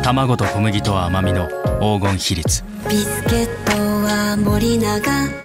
卵と小麦と甘みの黄金比率。 ビスケットは森永